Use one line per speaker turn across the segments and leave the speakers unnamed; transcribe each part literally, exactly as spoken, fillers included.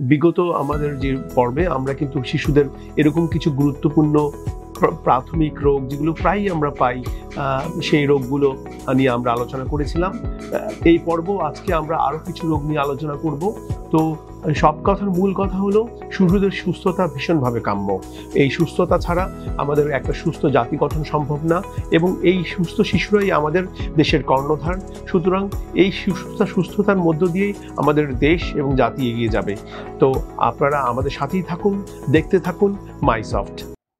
বিগত আমাদের যে পর্বে আমরা কিন্তু শিশুদের এরকম কিছু গুরুত্বপূর্ণ প্রাথমিক রোগ যেগুলো প্রায়ই আমরা পাই সেই রোগগুলো নিয়ে আমরা আলোচনা করেছিলাম। এই পর্ব আজকে আমরা আরো কিছু রোগ নিয়ে আলোচনা করব। তো সব কথার মূল কথা হলো শিশুদের সুস্থতা ভীষণভাবে কাম্য। এই সুস্থতা ছাড়া আমাদের একটা সুস্থ জাতি গঠন সম্ভব না, এবং এই সুস্থ শিশুরাই আমাদের দেশের কর্ণধার। সুতরাং এই সুস্থতা সুস্থতার মধ্য দিয়েই আমাদের দেশ এবং জাতি এগিয়ে যাবে। তো আপনারা আমাদের সাথেই থাকুন, দেখতে থাকুন মাইসফট।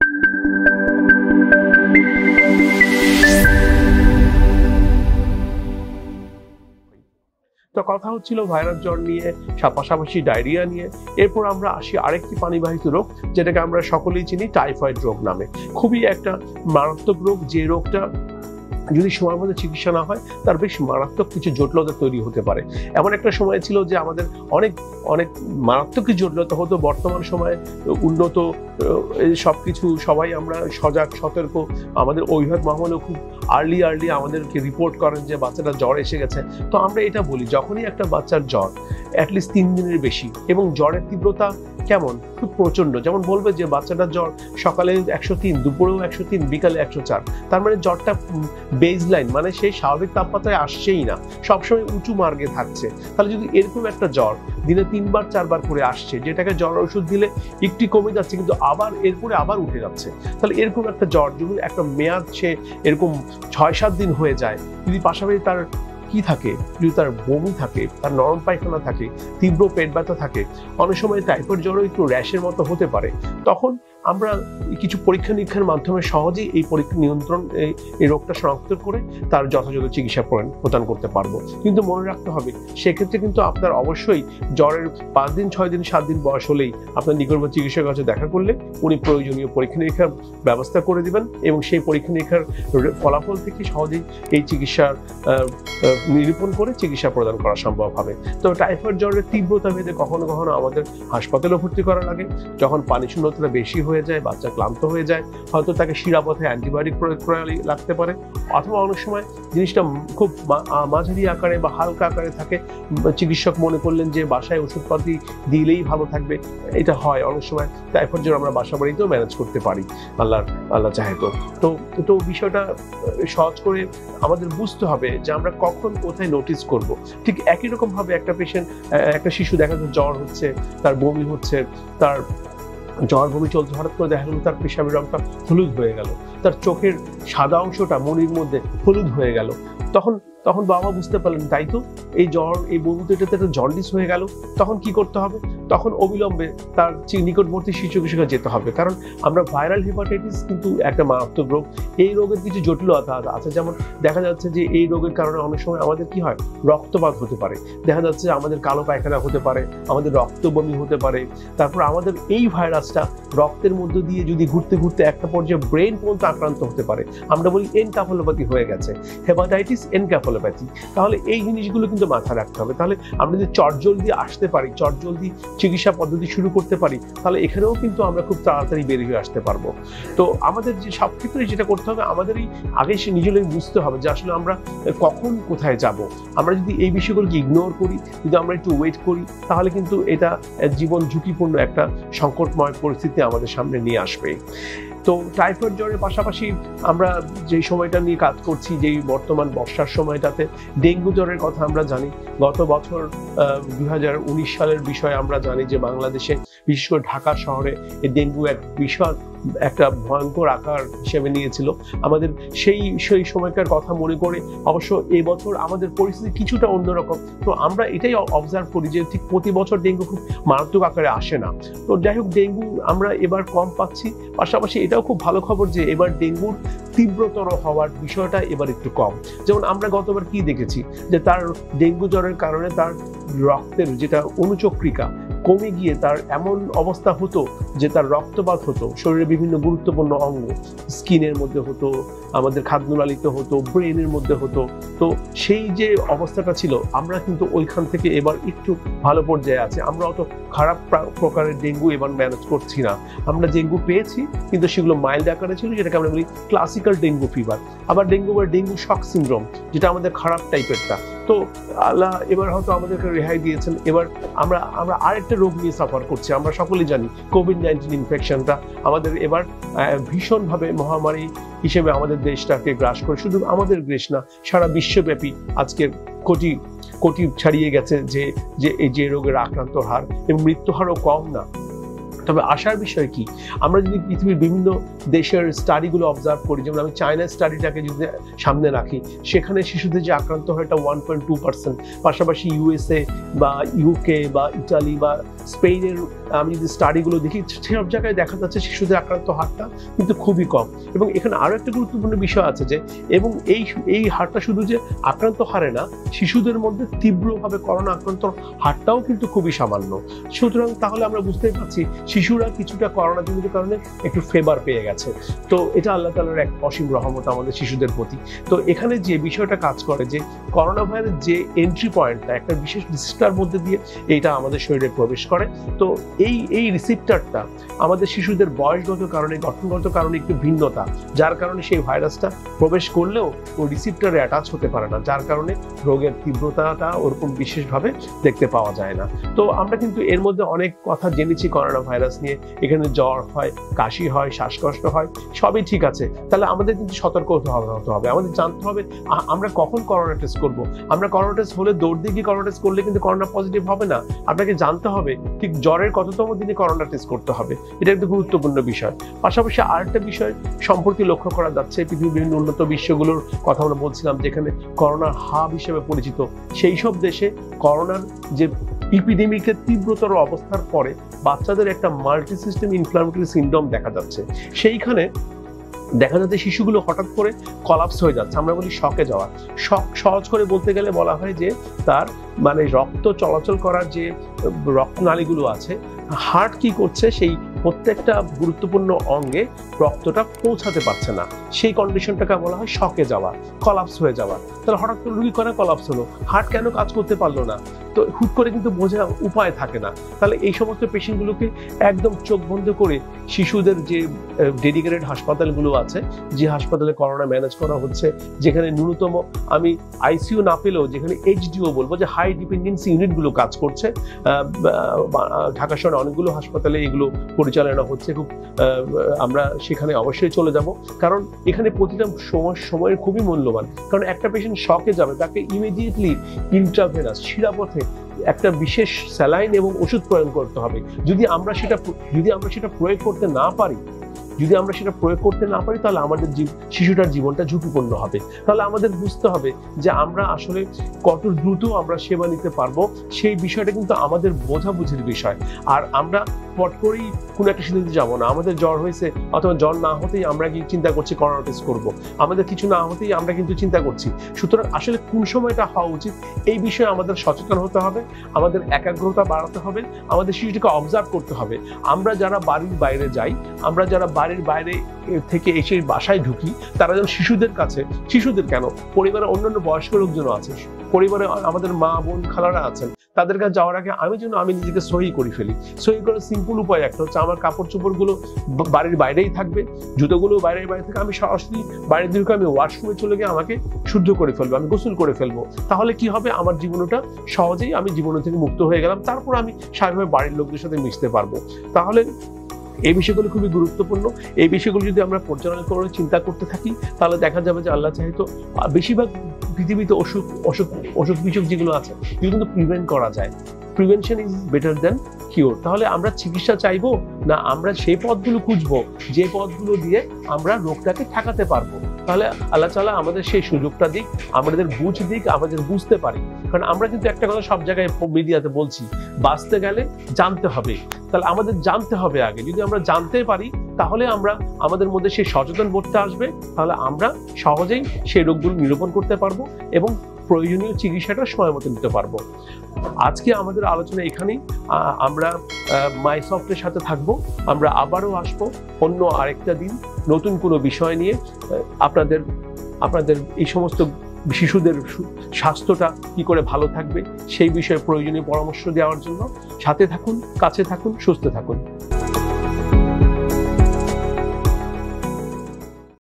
তো কথা হচ্ছিল ভাইরাস জ্বর নিয়ে, পাশাপাশি ডায়রিয়া নিয়ে। এরপর আমরা আসি আরেকটি পানিবাহিত রোগ, যেটাকে আমরা সকলেই চিনি টাইফয়েড রোগ নামে। খুবই একটা মারাত্মক রোগ, যে রোগটা যদি সময়ের মধ্যে চিকিৎসা না হয় তার বেশ মারাত্মক কিছু জটিলতা তৈরি হতে পারে। এমন একটা সময় ছিল যে আমাদের অনেক অনেক মারাত্মক কিছু জটিলতা হতো। বর্তমান সময়ে উন্নত সবকিছু, সবাই আমরা সজাগ সতর্ক। আমাদের অভিভাবক মহলেও খুব আর্লি আর্লি আমাদেরকে রিপোর্ট করেন যে বাচ্চাটা জ্বর এসে গেছে। তো আমরা এটা বলি, যখনই একটা বাচ্চার জ্বর অ্যাটলিস্ট তিন দিনের বেশি এবং জ্বরের তীব্রতা কেমন, খুব প্রচন্ড, যেমন বলবে যে বাচ্চাটার জ্বর সকালে একশো তিন, দুপুরেও একশো তিন, বিকালে একশো চার, তার মানে জ্বরটা বেজ লাইন, মানে সেই স্বাভাবিক তাপমাত্রায় আসছেই না, সবসময় উঁচু মার্গে থাকছে। তাহলে যদি এরকম একটা জ্বর দিনে তিনবার চারবার করে আসছে, যেটাকে জ্বর ওষুধ দিলে একটু কমে যাচ্ছে কিন্তু আবার এরপরে আবার উঠে যাচ্ছে, তাহলে এরকম একটা জ্বর যদি একটা মেয়াদ সে এরকম ছয় সাত দিন হয়ে যায়, যদি পাশাপাশি তার কি থাকে, যদি তার বমি থাকে, তার নরম পায়খানা থাকে, তীব্র পেট ব্যথা থাকে, অনেক সময় টাইফয়েড জ্বরও একটু র্যাশের মতো হতে পারে, তখন আমরা কিছু পরীক্ষা নিরীক্ষার মাধ্যমে সহজেই এই পরীক্ষা নিয়ন্ত্রণ এই রোগটা শনাক্ত করে তার যথাযথ চিকিৎসা প্রদান করতে পারবো। কিন্তু মনে রাখতে হবে, সেক্ষেত্রে কিন্তু আপনার অবশ্যই জ্বরের পাঁচ দিন, ছয় দিন, সাত দিন বয়স হলেই আপনার নিকটবর্তী চিকিৎসকের কাছে দেখা করলে উনি প্রয়োজনীয় পরীক্ষা নিরীক্ষার ব্যবস্থা করে দিবেন, এবং সেই পরীক্ষা নিরীক্ষার ফলাফল থেকে সহজেই এই চিকিৎসার নিরূপণ করে চিকিৎসা প্রদান করা সম্ভব হবে। তো টাইফয়েড জ্বরের তীব্রতা ভেদে কখনো কখনো আমাদের হাসপাতালে ভর্তি করা লাগে। যখন পানি শূন্যতা বেশি হয়ে যায়, বাচ্চা ক্লান্ত হয়ে যায়, হয়তো তাকে শিরাপথে অ্যান্টিবায়োটিক প্রয়োগ করা লাগতে পারে, অথবা অনেক সময় জিনিসটা খুব মাঝারি আকারে বা হালকা আকারে থাকে, চিকিৎসক মনে করলেন যে বাসায় ওষুধপাতি দিলেই ভালো থাকবে। এটা হয় অনেক সময়। টাইফয়েড জ্বর আমরা বাসা বাড়িতেও ম্যানেজ করতে পারি, আল্লাহ আল্লাহ চাহে তো। তো তো বিষয়টা সহজ করে আমাদের বুঝতে হবে যে আমরা কখন কোথায় নোটিস করব। ঠিক একই রকম ভাবে একটা পেশেন্ট, একটা শিশু দেখা যাচ্ছে জ্বর হচ্ছে, তার বমি হচ্ছে, তার জ্বর বমি চলছে, হঠাৎ করে দেখা গেল তার পেশাবের রংটা হলুদ হয়ে গেল, তার চোখের সাদা অংশটা মনির মধ্যে হলুদ হয়ে গেল, তখন তখন বাবা বুঝতে পারলেন তাই তো এই জ্বর, এই বমিতে এটাতে একটা জন্ডিস হয়ে গেল। তখন কি করতে হবে? তখন অবিলম্বে তার নিকটবর্তী শিশু চিকিৎসকে যেতে হবে, কারণ আমরা ভাইরাল হেপাটাইটিস কিন্তু একটা মারাত্মক রোগ। এই রোগের কিছু জটিলতা আছে, যেমন দেখা যাচ্ছে যে এই রোগের কারণে অনেক সময় আমাদের কি হয়, রক্তপাত হতে পারে, দেখা যাচ্ছে আমাদের কালো পায়খানা হতে পারে, আমাদের রক্ত বমি হতে পারে। তারপর আমাদের এই ভাইরাসটা রক্তের মধ্য দিয়ে যদি ঘুরতে ঘুরতে একটা পর্যায়ে ব্রেন পর্যন্ত আক্রান্ত হতে পারে। আমরা বলি এনকেফালোপ্যাথি হয়ে গেছে, হেপাটাইটিস এনকেফালোপ্যাথি। তাহলে এই জিনিসগুলো কিন্তু মাথায় রাখতে হবে। তাহলে আমরা যদি চটজলদি আসতে পারি, চটজলদি চিকিৎসা পদ্ধতি শুরু করতে পারি, তাহলে এখানেও কিন্তু আমরা খুব তাড়াতাড়ি বেরিয়ে আসতে পারবো। তো আমাদের যে সব ক্ষেত্রে যেটা করতে হবে, আমাদেরই আগে সে নিজেরাই বুঝতে হবে যে আসলে আমরা কখন কোথায় যাব। আমরা যদি এই বিষয়গুলোকে ইগনোর করি, যদি আমরা একটু ওয়েট করি, তাহলে কিন্তু এটা জীবন ঝুঁকিপূর্ণ একটা সংকটময় পরিস্থিতি আমাদের সামনে নিয়ে আসবে। তো টাইফয়েড জ্বরের পাশাপাশি আমরা যেই সময়টা নিয়ে কাজ করছি, যেই বর্তমান বর্ষার সময়টাতে ডেঙ্গু জ্বরের কথা আমরা জানি। গত বছর দুই হাজার উনিশ সালের বিষয়ে আমরা জানি যে বাংলাদেশে, বিশেষ করে ঢাকা শহরে, এই ডেঙ্গু এক বিশাল একটা ভয়ঙ্কর আকার হিসেবে নিয়েছিল। আমাদের সেই সেই সময়কার কথা মনে করে অবশ্য এই বছর আমাদের পরিস্থিতি কিছুটা অন্যরকম। তো আমরা এটাই অবজার্ভ করি যে ঠিক প্রতি বছর ডেঙ্গু খুব মারাত্মক আকারে আসে না। তো যাই হোক, ডেঙ্গু আমরা এবার কম পাচ্ছি। পাশাপাশি এটাও খুব ভালো খবর যে এবার ডেঙ্গুর তীব্রতর হওয়ার বিষয়টা এবার একটু কম। যেমন আমরা গতবার কি দেখেছি, যে তার ডেঙ্গু জ্বরের কারণে তার রক্তের যেটা অনুচক্রিকা কমে গিয়ে তার এমন অবস্থা হতো যে তার রক্তপাত হতো, শরীরের বিভিন্ন গুরুত্বপূর্ণ অঙ্গ, স্কিনের মধ্যে হতো, আমাদের খাদ্যনালীতে হতো, ব্রেনের মধ্যে হতো। তো সেই যে অবস্থাটা ছিল, আমরা কিন্তু ওইখান থেকে এবার একটু ভালো পর্যায়ে আছে। আমরা অত খারাপ প্রকারের ডেঙ্গু এবার ম্যানেজ করছি না। আমরা ডেঙ্গু পেয়েছি, কিন্তু সেগুলো মাইল্ড আকারে ছিল, যেটাকে আমরা বলি ক্লাসিক্যাল ডেঙ্গু ফিভার। আবার ডেঙ্গু বা ডেঙ্গু শক সিনড্রোম, যেটা আমাদের খারাপ টাইপেরটা, তো আল্লাহ এবার হয়তো আমাদেরকে রেহাই দিয়েছেন। এবার আমরা আমরা আরেকটা রোগ নিয়ে সাফার করছি। আমরা সকলেই জানি কোভিড নাইন্টিন ইনফেকশনটা আমাদের এবার ভীষণভাবে মহামারী হিসেবে আমাদের দেশটাকে গ্রাস করে, শুধু আমাদের দেশ না, সারা বিশ্বব্যাপী আজকে কোটি কোটি ছাড়িয়ে গেছে যে যে এই যে রোগের আক্রান্ত হার, এবং মৃত্যু হারও কম না। তবে আশার বিষয় কি, আমরা যদি পৃথিবীর বিভিন্ন দেশের স্টাডিগুলো অবজার্ভ করি, যেমন আমি চায়নার স্টাডিটাকে যদি সামনে রাখি, সেখানে শিশুদের যে আক্রান্ত হয় এটা ওয়ান পয়েন্ট টু পার্সেন্ট। পাশাপাশি ইউএসএ বা ইউকে বা ইটালি বা স্পেনের আমি যদি স্টাডিগুলো দেখি, সেসব জায়গায় দেখা যাচ্ছে শিশুদের আক্রান্ত হারটা কিন্তু খুবই কম। এবং এখানে আরও একটা গুরুত্বপূর্ণ বিষয় আছে যে, এবং এই এই হারটা শুধু যে আক্রান্ত হারে না, শিশুদের মধ্যে তীব্রভাবে করোনা আক্রান্ত হারটাও কিন্তু খুবই সামান্য। সুতরাং তাহলে আমরা বুঝতেই পারছি শিশুরা কিছুটা করোনা জনিত কারণে একটু ফেভার পেয়ে গেছে। তো এটা আল্লাহ তাআলার এক অসীম রহমত আমাদের শিশুদের প্রতি। তো এখানে যে বিষয়টা কাজ করে যে করোনা ভাইরাস যে এন্ট্রি পয়েন্টটা একটা বিশেষ রিসিপ্টার মধ্যে দিয়ে এইটা আমাদের শরীরে প্রবেশ করে। তো এই এই রিসিপ্টারটা আমাদের শিশুদের বয়সগত কারণে, গঠনগত কারণে একটু ভিন্নতা, যার কারণে সেই ভাইরাসটা প্রবেশ করলেও ওই রিসিপ্টারে অ্যাটাচ হতে পারে না, যার কারণে রোগের তীব্রতাটা ওরকম বিশেষভাবে দেখতে পাওয়া যায় না। তো আমরা কিন্তু এর মধ্যে অনেক কথা জেনেছি করোনা ভাইরাস নিয়ে। এখানে জ্বর হয়, কাশি হয়, শ্বাসকষ্ট হয়, সবই ঠিক আছে। তাহলে আমাদের কিন্তু সতর্ক হতে হবে, আমাদের জানতে হবে আমরা কখন করোনা টেস্ট করব। আমরা করোনা টেস্ট হলে দৌড় দিয়ে গিয়ে করোনা টেস্ট করলে কিন্তু করোনা পজিটিভ হবে না। আপনাকে জানতে হবে ঠিক জ্বরের কততম দিনে করোনা টেস্ট করতে হবে, এটা একটা গুরুত্বপূর্ণ বিষয়। পাশাপাশি আরেকটা বিষয় সম্পর্কে লক্ষ্য করা যাচ্ছে, পৃথিবীর বিভিন্ন উন্নত বিশ্বগুলোর কথা আমরা বলছিলাম, যেখানে করোনার হাব হিসেবে পরিচিত, সেই সব দেশে করোনার যে ইপিডেমিকের তীব্রতর অবস্থার পরে বাচ্চাদের একটা মাল্টি সিস্টেম ইনফ্লামেটরি সিনড্রোম দেখা যাচ্ছে। সেইখানে দেখা যাচ্ছে শিশুগুলো হঠাৎ করে কলাপস হয়ে যাচ্ছে, আমরা বলি শকে যাওয়া। শক সহজ করে বলতে গেলে বলা হয় যে তার মানে রক্ত চলাচল করার যে রক্তনালীগুলো আছে, হার্ট কি করছে, সেই প্রত্যেকটা গুরুত্বপূর্ণ অঙ্গে রক্তটা পৌঁছাতে পারছে না, সেই কন্ডিশনটাকে বলা হয় শকে যাওয়া, কলাপস হয়ে যাওয়া। তাহলে হঠাৎ করে রুগী করে কলাপস হলো, হার্ট কেন কাজ করতে পারলো না, তো হুট করে কিন্তু বোঝার উপায় থাকে না। তাহলে এই সমস্ত পেশেন্টগুলোকে একদম চোখ বন্ধ করে শিশুদের যে ডেডিকেটেড হাসপাতালগুলো আছে, যে হাসপাতালে করোনা ম্যানেজ করা হচ্ছে, যেখানে ন্যূনতম আমি আইসিইউ না পেলেও যেখানে এইচডিও বলবো যে হাই ডিপেন্ডেন্সি ইউনিটগুলো কাজ করছে, ঢাকা শহরে অনেকগুলো হাসপাতালে এগুলো পরিচালনা হচ্ছে। খুব আমরা সেখানে অবশ্যই চলে যাব, কারণ এখানে প্রতিটা সময় সময়ের খুবই মূল্যবান। কারণ একটা পেশেন্ট শকে যাবে, তাকে ইমিডিয়েটলি ইন্ট্রাভেনাস শিরাপথে একটা বিশেষ স্যালাইন এবং ওষুধ প্রয়োগ করতে হবে। যদি আমরা সেটা যদি আমরা সেটা প্রয়োগ করতে না পারি যদি আমরা সেটা প্রয়োগ করতে না পারি তাহলে আমাদের শিশুটার জীবনটা ঝুঁকিপূর্ণ হবে। তাহলে আমাদের বুঝতে হবে যে আমরা আসলে কত দ্রুত আমরা সেবা নিতে পারবো, সেই বিষয়টা কিন্তু আমাদের বোঝাবুঝির বিষয়। আর আমরা পট করেই কোনো একটা সিদ্ধান্তে যাবো না। আমাদের জ্বর হয়েছে অথবা জ্বর না হতেই আমরা কি চিন্তা করছি করোনা টেস্ট করবো, আমাদের কিছু না হতেই আমরা কিন্তু চিন্তা করছি। সুতরাং আসলে কোন সময়টা হওয়া উচিত এই বিষয়ে আমাদের সচেতন হতে হবে, আমাদের একাগ্রতা বাড়াতে হবে, আমাদের শিশুটিকে অবজার্ভ করতে হবে। আমরা যারা বাড়ির বাইরে যাই, আমরা যারা বাড়ির বাইরে থেকে এসে বাসায় ঢুকি, তারা যেন শিশুদের কাছে, শিশুদের কেন পরিবারের অন্যান্য বয়স্ক লোকজন আছে, পরিবারে আমাদের মা বোন খালারা আছেন, তাদের কাছে যাওয়ার আগে আমি যেন আমি নিজেকে সহি করে ফেলি। সহি করার সিম্পল উপায় একটা হচ্ছে আমার কাপড় চোপড়গুলো বাড়ির বাইরেই থাকবে, জুতোগুলো বাইরের বাইরে থেকে আমি সরাসরি বাইরের দিকে আমি ওয়াশরুমে চলে গিয়ে আমাকে শুদ্ধ করে ফেলবো, আমি গোসল করে ফেলবো। তাহলে কি হবে, আমার জীবনটা সহজেই আমি জীবন থেকে মুক্ত হয়ে গেলাম, তারপর আমি স্বাভাবিকভাবে বাড়ির লোকদের সাথে মিশতে পারবো। তাহলে এই বিষয়গুলো খুবই গুরুত্বপূর্ণ। এই বিষয়গুলো যদি আমরা পর্যালোচনা করে চিন্তা করতে থাকি তাহলে দেখা যাবে যে আল্লাহ চাইতো বেশিরভাগ পৃথিবীতে অসুখ অসুখ অসুখ বিসুখ যেগুলো আছে এগুলো কিন্তু প্রিভেন্ট করা যায়। Prevention is better than cure. তাহলে আমরা চিকিৎসা চাইবো না আমরা সেই পথগুলো খুঁজবো যে পথগুলো দিয়ে আমরা রোগটাকে ঠেকাতে পারবো। তাহলে আল্লাহ তাআলা আমাদের সেই সুযোগটা দিক, আমাদের বুঝ দিক, আমাদের বুঝতে পারি। কারণ আমরা কিন্তু একটা কথা সব জায়গায় মিডিয়াতে বলছি, বাঁচতে গেলে জানতে হবে। তাহলে আমাদের জানতে হবে আগে। যদি আমরা জানতে পারি তাহলে আমরা আমাদের মধ্যে সেই সচেতন বোধটা আসবে, তাহলে আমরা সহজেই সেই রোগগুলো নিরূপণ করতে পারবো এবং প্রয়োজনীয় চিকিৎসাটা সময় মতো নিতে পারবো। আজকে আমাদের আলোচনা এখানেই। আমরা মাইসফটের সাথে থাকবো, আমরা আবারও আসবো অন্য আরেকটা দিন নতুন কোনো বিষয় নিয়ে। আপনাদের আপনাদের এই সমস্ত শিশুদের স্বাস্থ্যটা কি করে ভালো থাকবে সেই বিষয়ে প্রয়োজনীয় পরামর্শ দেওয়ার জন্য সাথে থাকুন, কাছে থাকুন, সুস্থ থাকুন।